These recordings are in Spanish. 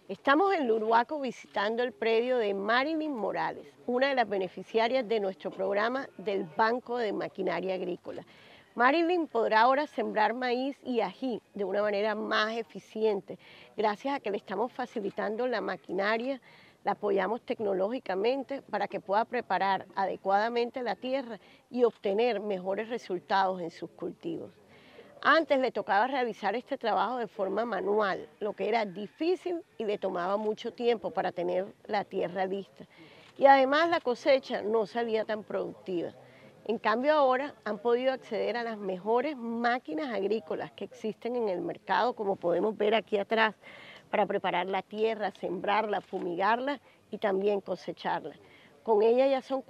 Estamos en Lurhuaco visitando el predio de Marilyn Morales, una de las beneficiarias de nuestro programa del Banco de Maquinaria Agrícola. Marilyn podrá ahora sembrar maíz y ají de una manera más eficiente, gracias a que le estamos facilitando la maquinaria, la apoyamos tecnológicamente para que pueda preparar adecuadamente la tierra y obtener mejores resultados en sus cultivos. Antes le tocaba realizar este trabajo de forma manual, lo que era difícil y le tomaba mucho tiempo para tener la tierra lista. Y además la cosecha no salía tan productiva. En cambio ahora han podido acceder a las mejores máquinas agrícolas que existen en el mercado, como podemos ver aquí atrás, para preparar la tierra, sembrarla, fumigarla y también cosecharla. Con ella ya son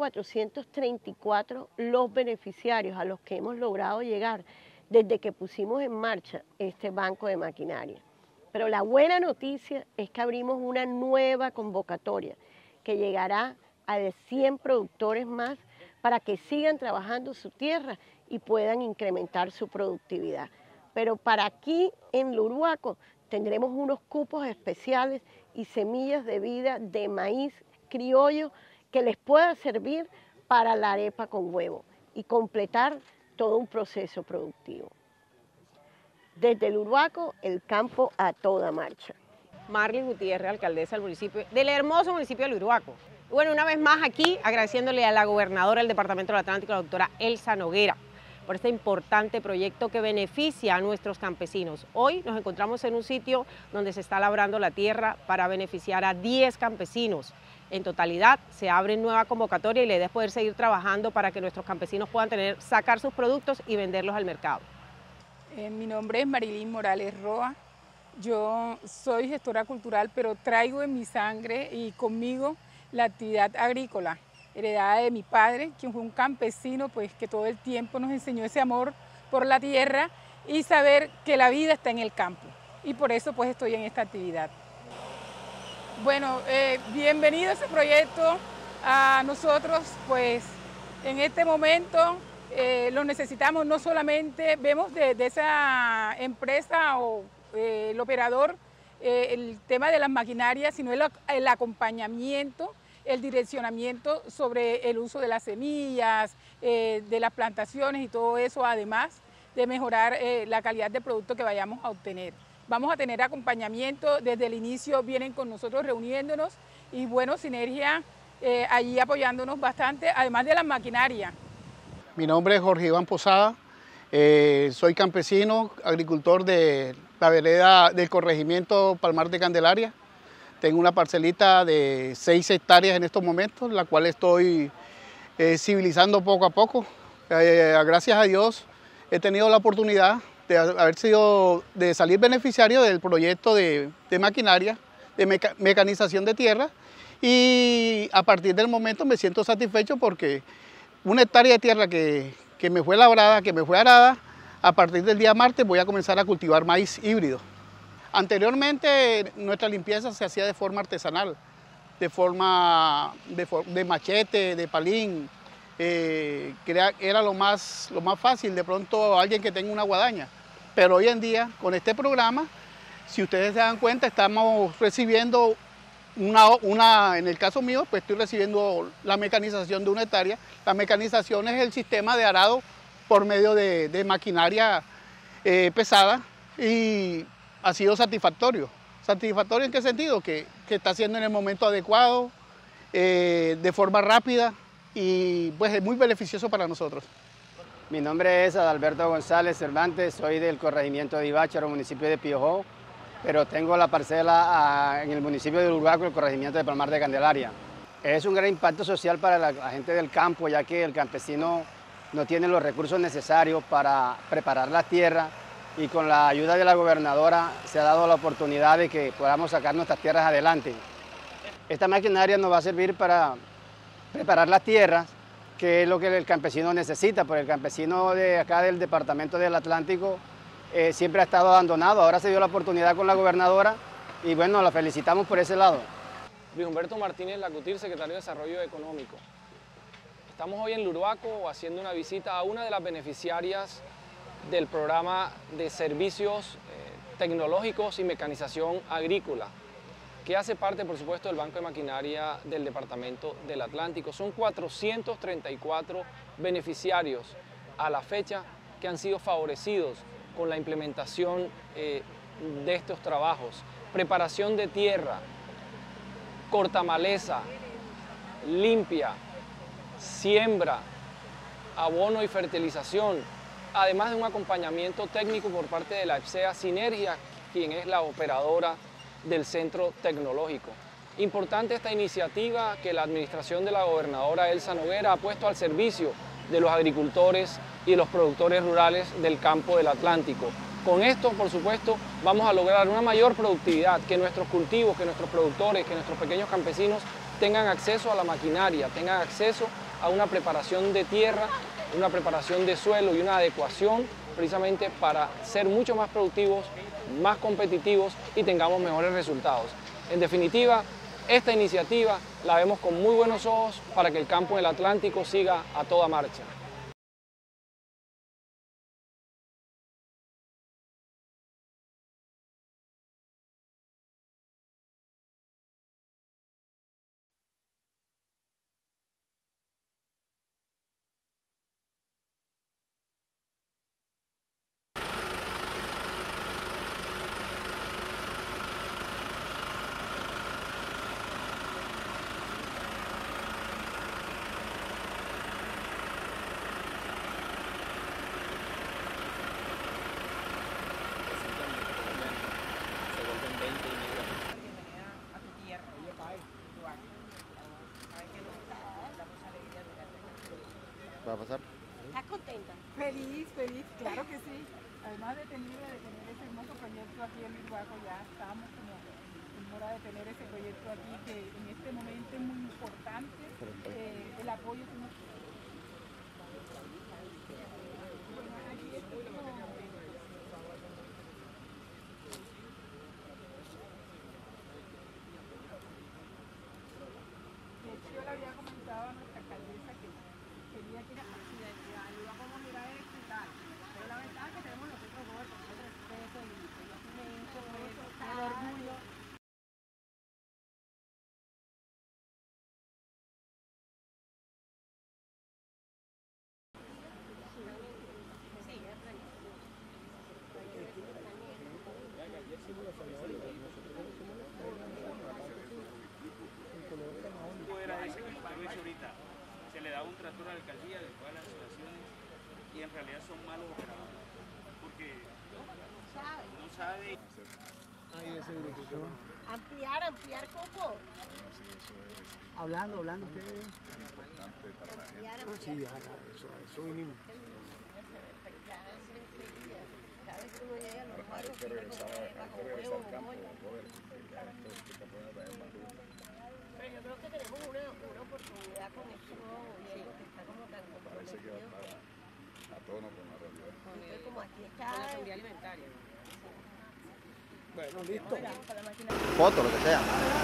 434 los beneficiarios a los que hemos logrado llegar desde que pusimos en marcha este banco de maquinaria. Pero la buena noticia es que abrimos una nueva convocatoria que llegará a de 100 productores más para que sigan trabajando su tierra y puedan incrementar su productividad. Pero para aquí en Lurhuaco tendremos unos cupos especiales y semillas de vida de maíz criollo que les pueda servir para la arepa con huevo y completar todo un proceso productivo. Desde Lurhuaco, el campo a toda marcha. Marlin Gutiérrez, alcaldesa del hermoso municipio de Lurhuaco. Bueno, una vez más aquí, agradeciéndole a la gobernadora del Departamento del Atlántico, la doctora Elsa Noguera, por este importante proyecto que beneficia a nuestros campesinos. Hoy nos encontramos en un sitio donde se está labrando la tierra para beneficiar a 10 campesinos. En totalidad se abre nueva convocatoria y la idea es poder seguir trabajando para que nuestros campesinos puedan sacar sus productos y venderlos al mercado. Mi nombre es Marilyn Morales Roa. Yo soy gestora cultural, pero traigo en mi sangre y conmigo la actividad agrícola, heredada de mi padre, quien fue un campesino, pues que todo el tiempo nos enseñó ese amor por la tierra y saber que la vida está en el campo. Y por eso pues estoy en esta actividad. Bueno, bienvenido a ese proyecto. A nosotros, pues, en este momento lo necesitamos, no solamente vemos de esa empresa o el operador el tema de las maquinarias, sino el acompañamiento, el direccionamiento sobre el uso de las semillas, de las plantaciones y todo eso, además de mejorar la calidad de producto que vayamos a obtener. Vamos a tener acompañamiento, desde el inicio vienen con nosotros reuniéndonos y bueno, sinergia allí apoyándonos bastante, además de la maquinaria. Mi nombre es Jorge Iván Posada, soy campesino, agricultor de la vereda del corregimiento Palmar de Candelaria. Tengo una parcelita de 6 hectáreas en estos momentos, la cual estoy civilizando poco a poco. Gracias a Dios he tenido la oportunidad de salir beneficiario del proyecto de maquinaria, de mecanización de tierra, y a partir del momento me siento satisfecho porque una hectárea de tierra que me fue labrada, que me fue arada, a partir del día martes voy a comenzar a cultivar maíz híbrido. Anteriormente nuestra limpieza se hacía de forma artesanal, de machete, de palín, que era lo más fácil, de pronto alguien que tenga una guadaña. Pero hoy en día, con este programa, si ustedes se dan cuenta, estamos recibiendo en el caso mío, pues estoy recibiendo la mecanización de una hectárea. La mecanización es el sistema de arado por medio de maquinaria pesada y ha sido satisfactorio. ¿Satisfactorio en qué sentido? Que está haciendo en el momento adecuado, de forma rápida y pues es muy beneficioso para nosotros. Mi nombre es Adalberto González Cervantes, soy del corregimiento de Ibácharo, municipio de Piojó, pero tengo la parcela en el municipio de Lurhuaco, el corregimiento de Palmar de Candelaria. Es un gran impacto social para la gente del campo, ya que el campesino no tiene los recursos necesarios para preparar la tierra y con la ayuda de la gobernadora se ha dado la oportunidad de que podamos sacar nuestras tierras adelante. Esta maquinaria nos va a servir para preparar las tierras, que es lo que el campesino necesita, porque el campesino de acá del Departamento del Atlántico siempre ha estado abandonado. Ahora se dio la oportunidad con la gobernadora y bueno, la felicitamos por ese lado. Luis Humberto Martínez Lacutir, secretario de Desarrollo Económico. Estamos hoy en Lurhuaco haciendo una visita a una de las beneficiarias del programa de servicios tecnológicos y mecanización agrícola. que hace parte, por supuesto, del Banco de Maquinaria del Departamento del Atlántico. Son 434 beneficiarios a la fecha que han sido favorecidos con la implementación de estos trabajos. Preparación de tierra, cortamaleza, limpia, siembra, abono y fertilización, además de un acompañamiento técnico por parte de la EPSEA Sinergia, quien es la operadora del centro tecnológico. Importante esta iniciativa que la administración de la gobernadora Elsa Noguera ha puesto al servicio de los agricultores y de los productores rurales del campo del Atlántico. Con esto, por supuesto, vamos a lograr una mayor productividad, que nuestros cultivos, que nuestros productores, que nuestros pequeños campesinos tengan acceso a la maquinaria, tengan acceso a una preparación de tierra, una preparación de suelo y una adecuación precisamente para ser mucho más productivos, más competitivos y tengamos mejores resultados. En definitiva, esta iniciativa la vemos con muy buenos ojos para que el campo del Atlántico siga a toda marcha. ¿Va a pasar? ¿Estás contenta? Feliz, feliz, claro que sí. Además de tener ese hermoso proyecto aquí en Uruguaco, ya estamos como en hora de tener ese proyecto aquí que en este momento es muy importante el apoyo que nos... De hecho, yo le había comentado a nuestra alcaldesa que quería que era accidental, y vamos a mirar esto y tal. Pero la ventaja que tenemos nosotros dos, el respeto y el conocimiento, el orgullo. Era ese que usted lo hizo ahorita, se le da un tractor a la alcaldía de todas las situaciones y en realidad son malos operadores porque no sabe. Ampliar Coco. Hablando ustedes. Sí, eso vinimos. Cada vez que uno llega a los barrios, pero yo creo que tenemos una oportunidad con este nuevo gobierno que está como tan comprometido. A todos nos con la realidad. Entonces, como aquí está... Con la seguridad alimentaria. Bueno, listo. Foto, lo que sea.